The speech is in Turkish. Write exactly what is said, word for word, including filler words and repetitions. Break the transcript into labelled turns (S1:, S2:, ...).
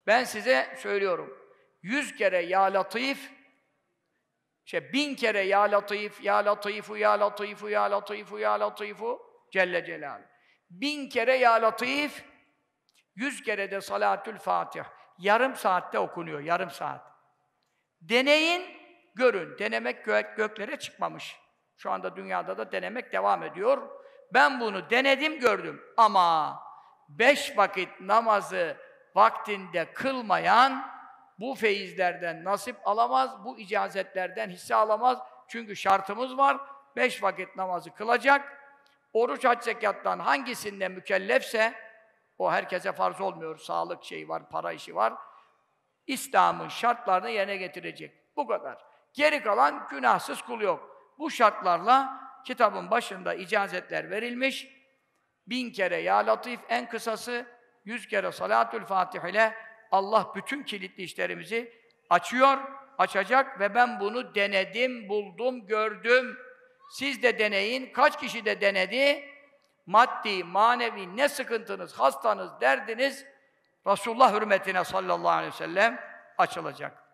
S1: Ben size söylüyorum. Yüz kere ya latif, şey bin kere ya latif, ya latifu, ya latifu, ya latifu, ya latifu Celle Celaluhu. Bin kere ya latif, yüz kere de salatül Fatih. Yarım saatte okunuyor, yarım saat. Deneyin, görün. Denemek gök, göklere çıkmamış. Şu anda dünyada da denemek devam ediyor. Ben bunu denedim, gördüm. Ama beş vakit namazı vaktinde kılmayan bu feyizlerden nasip alamaz, bu icazetlerden hisse alamaz. Çünkü şartımız var. Beş vakit namazı kılacak. Oruç, hac, zekattan hangisinde mükellefse, o herkese farz olmuyor. Sağlık şeyi var, para işi var. İslam'ın şartlarını yerine getirecek. Bu kadar. Geri kalan günahsız kul yok. Bu şartlarla kitabın başında icazetler verilmiş. Bin kere ya latif en kısası, yüz kere salatül Fatih ile Allah bütün kilitli işlerimizi açıyor, açacak ve ben bunu denedim, buldum, gördüm. Siz de deneyin. Kaç kişi de denedi? Maddi, manevi ne sıkıntınız, hastanız, derdiniz Resulullah hürmetine sallallahu aleyhi ve sellem açılacak.